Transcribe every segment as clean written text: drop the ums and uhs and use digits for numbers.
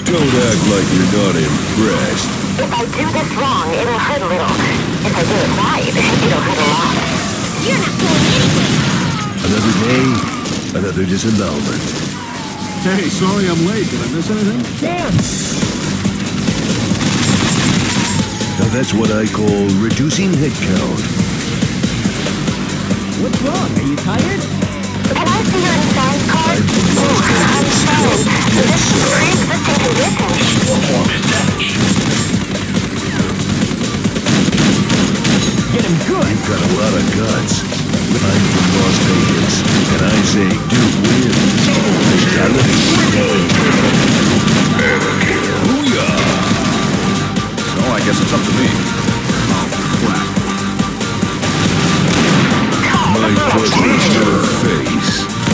Don't act like you're not impressed. If I do this wrong, it'll hurt a little. If I do it right, it'll hurt a lot. You're not going anywhere. Another day, another disembowelment. Hey, sorry I'm late. Did I miss anything? Now that's what I call reducing headcount. What's wrong? Are you tired? Can I see your insurance card? I'm sorry. This is a pre-existing condition. Get him good. You've got a lot of guts. I'm from Las Vegas, and I say Duke wins. Fatality. Booyah! So I guess it's up to me. Oh, crap. My foot is your face.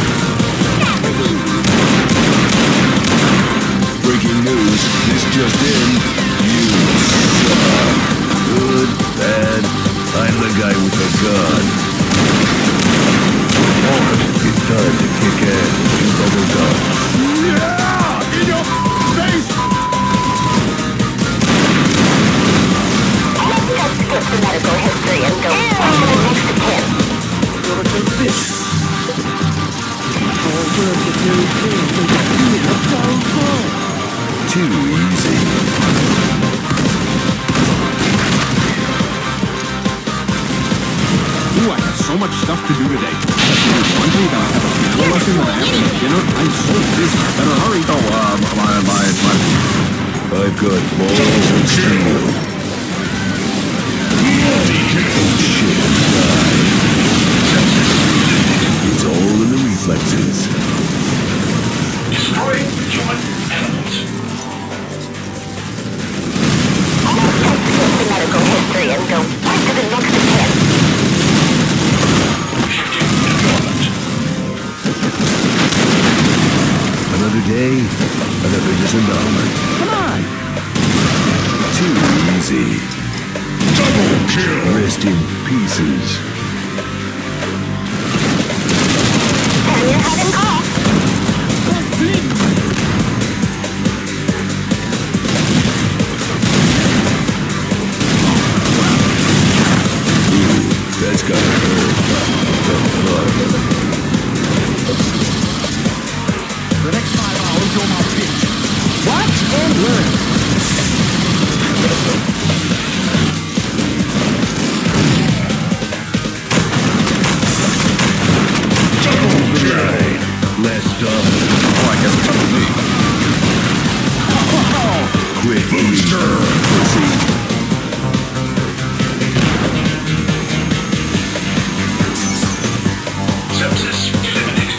Breaking news, this just in. You suck. Good, bad, I'm the guy with the gun. It's time to kick ass and chew bubble gum. Yeah! In your face! Let's skip the medical history and go on to the next of kin. Too easy. Ooh, I have so much stuff to do today. I have to do laundry, then I have a piano lesson, then I have to make dinner. I'm so busy. I better hurry. I've got balls of steel. Shit, it's all in the reflexes. Destroying human animals. Let's skip the medical history and go on to the next of kin. Another day, another disembowelment. Come on. Too easy. Double kill. Rest in pieces. Turn your head and call. That's gotta hurt. The fuck? The next 5 hours, you're my bitch. Watch and learn. Right. Last stop. Oh, I guess it's up to me. Quit eating, pussy. Sepsis eliminated.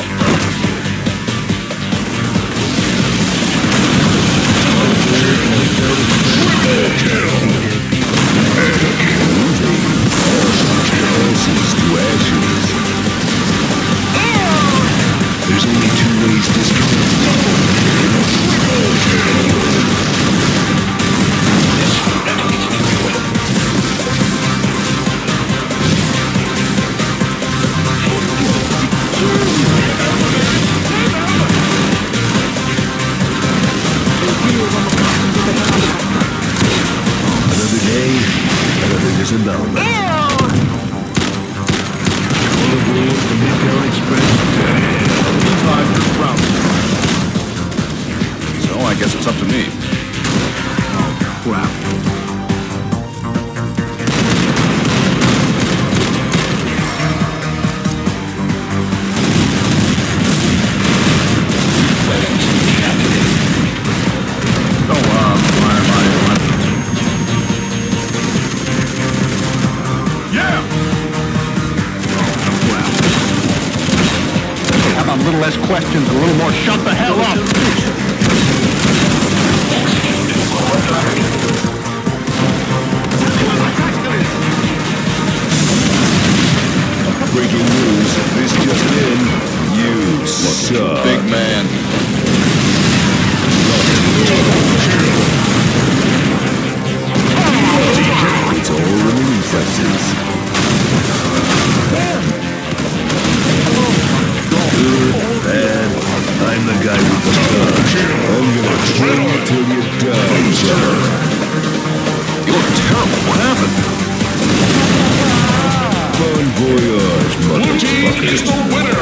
Ashes to ashes. There's only 2 ways this can Another day, another disembowelment. All aboard the Midtown Express. So I guess it's up to me. Oh, crap. Yeah! How about a little less questions and a little more shut the hell up? Breaking news, this just in. You suck. Big man. It's all in the reflexes. Good, bad, I'm the guy with the gun. I'm gonna train you till is the winner.